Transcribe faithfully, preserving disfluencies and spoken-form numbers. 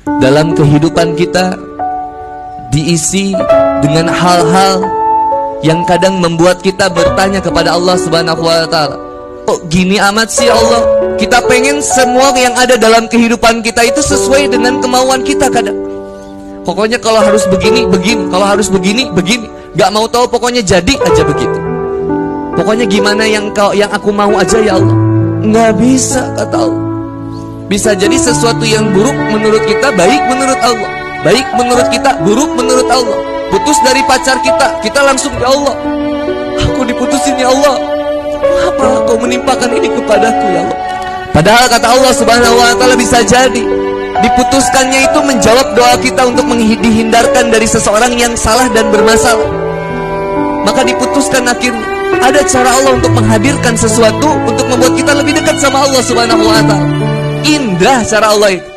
dalam kehidupan kita diisi dengan hal-hal yang kadang membuat kita bertanya kepada Allah Subhanahu wa taala, "Oh, gini amat sih Allah?" Kita pengen semua yang ada dalam kehidupan kita itu sesuai dengan kemauan kita kadang. Pokoknya kalau harus begini, begini, kalau harus begini, begini. Gak mau tahu, pokoknya jadi aja begitu. Pokoknya gimana yang kau yang aku mau aja ya Allah. Nggak bisa, kata Allah. Bisa jadi sesuatu yang buruk menurut kita baik menurut Allah, baik menurut kita buruk menurut Allah. Putus dari pacar kita, kita langsung ya Allah, aku diputusin ya Allah, apa kau menimpakan ini kepadaku ya Allah. Padahal kata Allah Subhanahu wa taala bisa jadi diputuskannya itu menjawab doa kita untuk dihindarkan dari seseorang yang salah dan bermasalah. Maka diputuskan akhirnya. Ada cara Allah untuk menghadirkan sesuatu untuk membuat kita lebih dekat sama Allah Subhanahu wa taala. Indah cara Allah itu.